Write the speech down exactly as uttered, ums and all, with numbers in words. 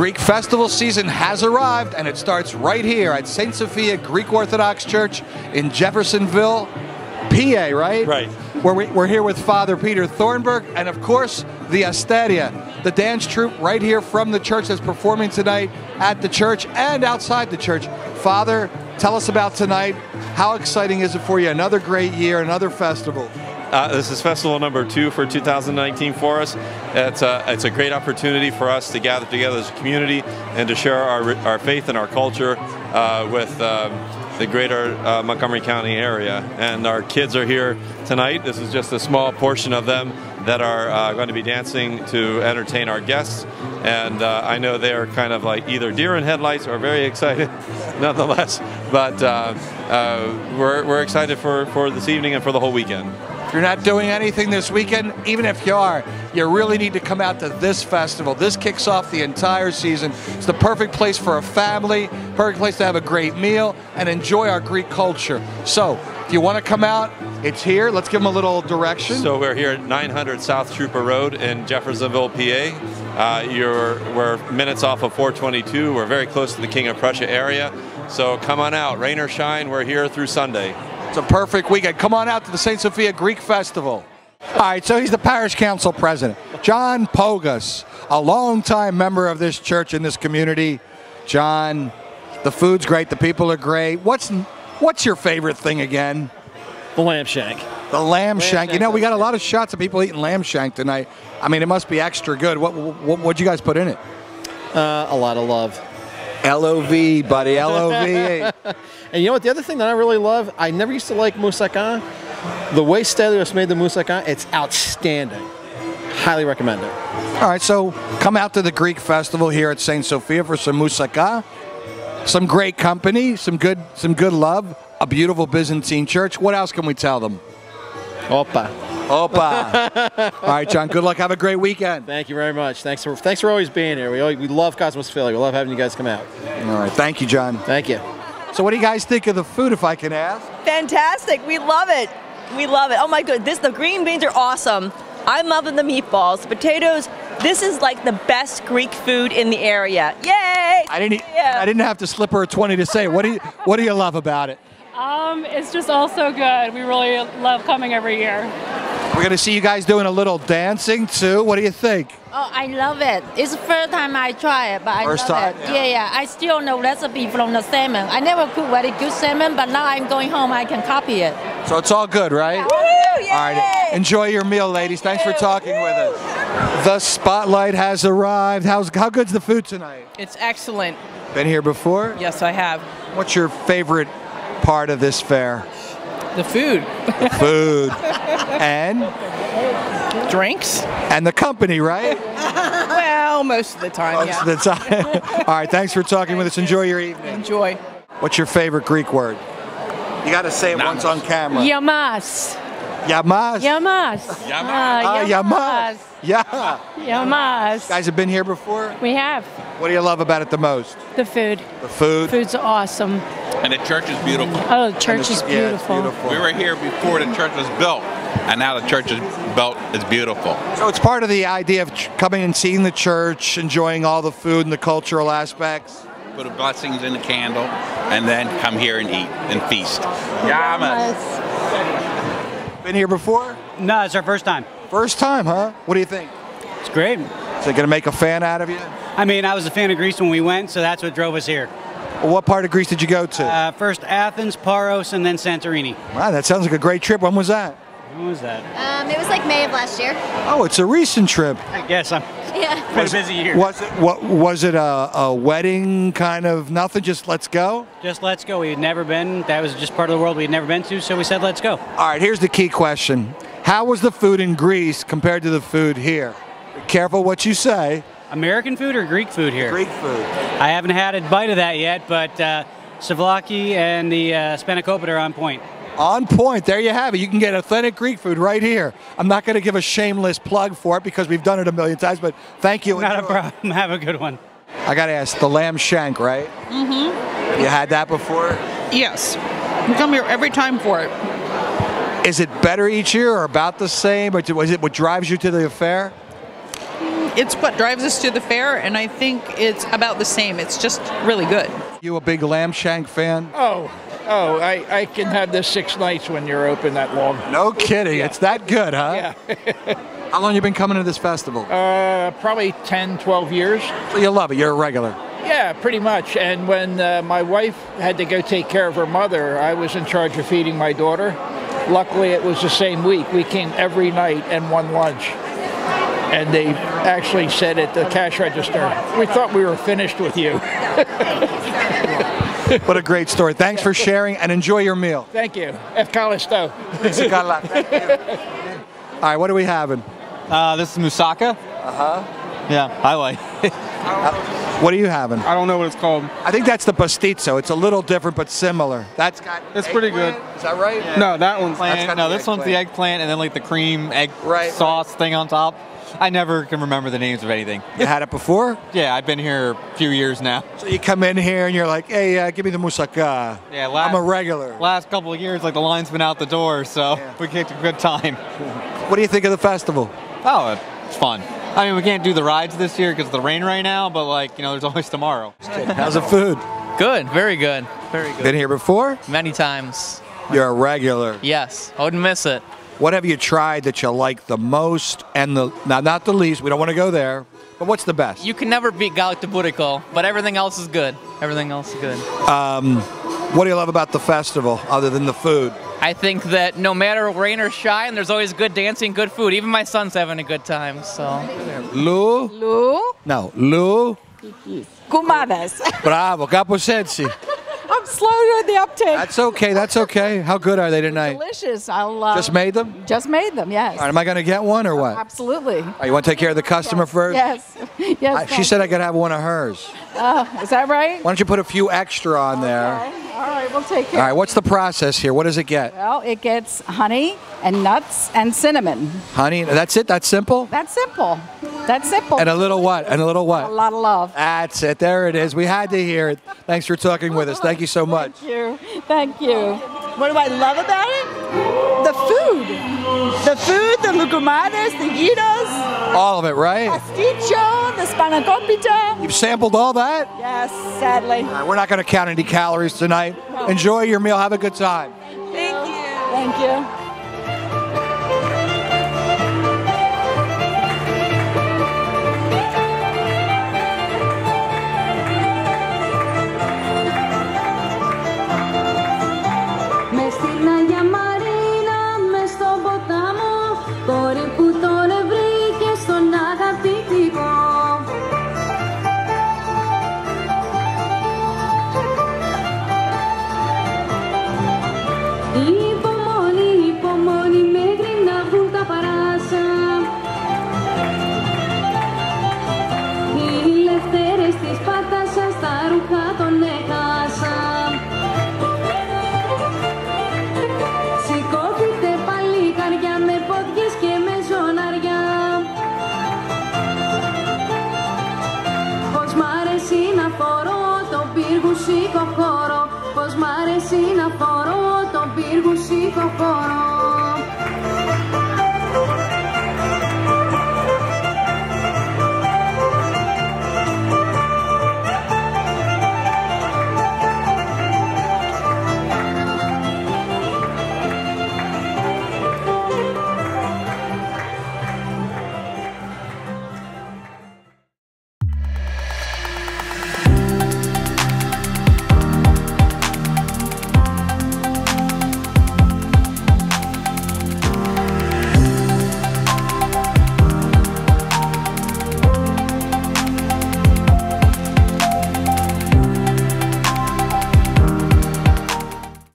Greek festival season has arrived, and it starts right here at Saint Sophia Greek Orthodox Church in Jeffersonville, P A, right? Right. Where we, we're here with Father Peter Thornburg, and of course, the Asteria, the dance troupe right here from the church that's performing tonight at the church and outside the church. Father, tell us about tonight. How exciting is it for you? Another great year, another festival. Uh, this is festival number two for two thousand nineteen for us. It's a, it's a great opportunity for us to gather together as a community and to share our, our faith and our culture uh, with um, the greater uh, Montgomery County area. And our kids are here tonight. This is just a small portion of them that are uh, going to be dancing to entertain our guests. And uh, I know they are kind of like either deer in headlights or very excited nonetheless. But uh, uh, we're, we're excited for, for this evening and for the whole weekend. If you're not doing anything this weekend, even if you are, you really need to come out to this festival. This kicks off the entire season. It's the perfect place for a family, perfect place to have a great meal and enjoy our Greek culture. So, if you want to come out, it's here. Let's give them a little direction. So we're here at nine hundred South Trooper Road in Jeffersonville, P A. Uh, you're, we're minutes off of four twenty-two. We're very close to the King of Prussia area. So come on out, rain or shine, we're here through Sunday. It's a perfect weekend. Come on out to the Saint Sophia Greek Festival. All right, so he's the parish council president. John Pogus, a longtime member of this church and this community. John, the food's great, the people are great. What's what's your favorite thing again? The lamb shank. The lamb, lamb shank. You know, we got a lot of shots of people eating lamb shank tonight. I mean, it must be extra good. What what what'd you guys put in it? Uh, a lot of love. L O V, buddy, L O V. And you know what? The other thing that I really love, I never used to like moussaka. The way Stelios made the moussaka, it's outstanding. Highly recommend it. All right, so come out to the Greek festival here at Saint Sophia for some moussaka, some great company, some good, some good love, a beautiful Byzantine church. What else can we tell them? Opa. Opa. All right, John, good luck. Have a great weekend. Thank you very much. Thanks for, thanks for always being here. We, always, we love Cosmos Philly. We love having you guys come out. All right, thank you, John. Thank you. So what do you guys think of the food, if I can ask? Fantastic. We love it. We love it. Oh my god, this the green beans are awesome. I'm loving the meatballs, the potatoes. This is like the best Greek food in the area. Yay! I didn't yeah. I didn't have to slip her a twenty to say it. What do you what do you love about it? Um, it's just all so good. We really love coming every year. We're going to see you guys doing a little dancing too. What do you think? Oh, I love it. It's the first time I try it, but I first love time, it. Yeah. yeah, yeah. I still know recipe from the salmon. I never cook very good salmon, but now I'm going home, I can copy it. So it's all good, right? Woo, yay! All right. Enjoy your meal, ladies. Thanks for talking with us. The spotlight has arrived. How's how good's the food tonight? It's excellent. Been here before? Yes, I have. What's your favorite part of this fair? The food. The food. And? Drinks. And the company, right? Well, most of the time, Most yeah. of the time. All right, thanks for talking with us. Enjoy your evening. Enjoy. What's your favorite Greek word? You got to say it once on camera. Yamas. Yamas. Yamas. Yamas. Ah, yamas. Yeah. Yamas. Guys have been here before? We have. What do you love about it the most? The food. The food? Food's awesome. And the church is beautiful. Oh, the church is Yeah, beautiful. it's beautiful. We were here before the church was built, and now the church is built. It's beautiful. So it's part of the idea of ch- coming and seeing the church, enjoying all the food and the cultural aspects. Put the blessings in the candle, and then come here and eat and feast. Yamas. Been here before? No, it's our first time. First time, huh? What do you think? It's great. Is it going to make a fan out of you? I mean, I was a fan of Greece when we went, so that's what drove us here. Well, what part of Greece did you go to? Uh, first Athens, Paros, and then Santorini. Wow, that sounds like a great trip. When was that? When was that? Um, it was like May of last year. Oh, it's a recent trip. I guess I'm. Yeah. Been a busy year. Was it what? Was it a, a wedding kind of nothing? Just let's go. Just let's go. We had never been. That was just part of the world we had never been to, so we said let's go. All right. Here's the key question: how was the food in Greece compared to the food here? Be careful what you say. American food or Greek food here? Greek food. I haven't had a bite of that yet, but uh, souvlaki and the uh, spanakopita are on point. On point. There you have it. You can get authentic Greek food right here. I'm not going to give a shameless plug for it because we've done it a million times, but thank you. Not a problem. Have a good one. I got to ask, the lamb shank, right? Mm-hmm. You had that before? Yes. We come here every time for it. Is it better each year or about the same? Or is it what drives you to the affair? it's what drives us to the fair, and I think it's about the same. It's just really good. You a big lamb shank fan? Oh, oh, I, I can have this six nights when you're open that long. No kidding. It's that good, huh? Yeah. How long you been coming to this festival? Uh, probably ten, twelve years. So you love it. You're a regular. Yeah, pretty much. And when uh, my wife had to go take care of her mother, I was in charge of feeding my daughter. Luckily, it was the same week. We came every night and won lunch. And they actually said at the cash register, we thought we were finished with you. What a great story. Thanks for sharing and enjoy your meal. Thank you. Efkalisto. Thank you. All right, what are we having? Uh, this is moussaka. Uh-huh. Yeah, I like it. What are you having? I don't know what it's called. I think that's the pastizo. It's a little different but similar. That's got It's pretty good. Is that right? Yeah. No, that one's That's got no, the this one's the eggplant and then like the cream egg Right. sauce thing on top. I never can remember the names of anything. You had it before? Yeah, I've been here a few years now. So you come in here and you're like, hey, uh, give me the moussaka. Yeah, last, I'm a regular. Last couple of years, like the line's been out the door, so yeah. We kicked a good time. What do you think of the festival? Oh, it's fun. I mean, we can't do the rides this year because of the rain right now, but like, you know, there's always tomorrow. How's the food? Good, very good, very good. Been here before? Many times. You're a regular. Yes, I wouldn't miss it. What have you tried that you like the most and the, now not the least, we don't want to go there, but what's the best? You can never beat Galak de Burico, but everything else is good. Everything else is good. Um, what do you love about the festival other than the food? I think that no matter rain or shine, there's always good dancing, good food. Even my son's having a good time, so. Lu? Lu? No, Lu? Kumadas. Bravo, caposensi. I'm slow to the uptake. That's okay, that's okay. How good are they tonight? Delicious. I'll uh, Just made them? Just made them, yes. All right, am I going to get one or what? Absolutely. All right, you want to take care of the customer yes. first? Yes. Yes. I, she said I could have one of hers. Oh, is that right? Why don't you put a few extra on there? Okay. All right, we'll take care. All right, what's the process here? What does it get? Well, it gets honey and nuts and cinnamon. Honey, that's it? That's simple? That's simple. That's simple. And a little what? And a little what? A lot of love. That's it. There it is. We had to hear it. Thanks for talking with us. Thank you so much. Thank you. Thank you. What do I love about it? The food. The food, the lucumadas, the guidos. All of it, right? Pasticcio, the spanakopita. You've sampled all that? Yes, sadly. All right, we're not going to count any calories tonight. No. Enjoy your meal. Have a good time. Thank you. Thank you. Πως μ' αρέσει να φορώ τον πύργο σηκωφόρο.